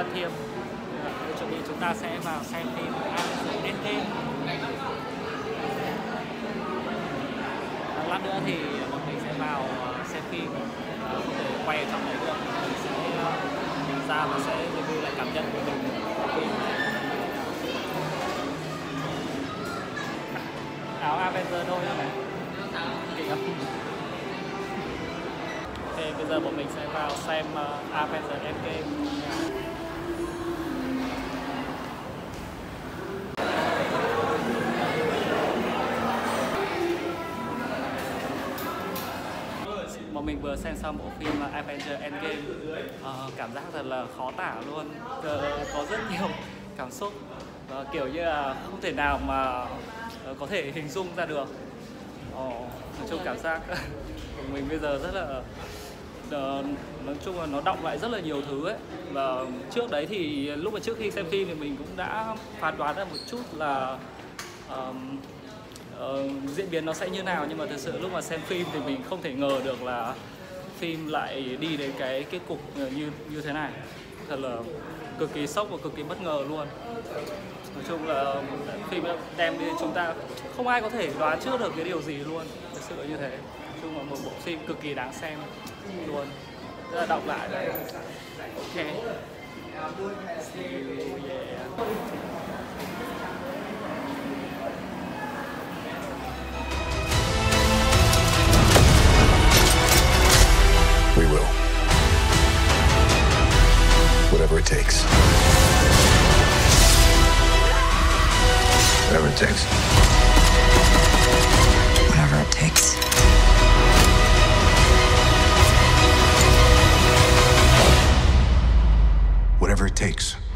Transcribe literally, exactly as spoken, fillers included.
Văn Thiêm. Tôi chuẩn bị chúng ta sẽ vào xem phim Avengers Endgame. Lát nữa thì bọn mình sẽ vào xem phim, không thể quay ở trong đấy được. Mình sẽ ra và sẽ review lại cảm nhận của mình về phim. Áo Avengers đôi nữa này, kìa. Ok, bây giờ bọn mình sẽ vào xem uh, Avengers Endgame. Bọn mình vừa xem xong bộ phim Avengers Endgame, uh, cảm giác thật là khó tả luôn. uh, Có rất nhiều cảm xúc, uh, kiểu như là không thể nào mà uh, có thể hình dung ra được. uh, Nói chung cảm giác của mình bây giờ rất là uh, nói chung là nó đọng lại rất là nhiều thứ ấy. Và trước đấy thì lúc mà trước khi xem phim thì mình cũng đã phán đoán ra một chút là uh, Uh, diễn biến nó sẽ như nào, nhưng mà thực sự lúc mà xem phim thì mình không thể ngờ được là phim lại đi đến cái kết cục như như thế này. Thật là cực kỳ sốc và cực kỳ bất ngờ luôn. Nói chung là phim đem đi chúng ta không ai có thể đoán trước được cái điều gì luôn, thực sự như thế. Nói chung là một bộ phim cực kỳ đáng xem luôn. Rất là đọc lại đây. Ok. See you, yeah. We will. Whatever it takes. Whatever it takes. Whatever it takes. Whatever it takes.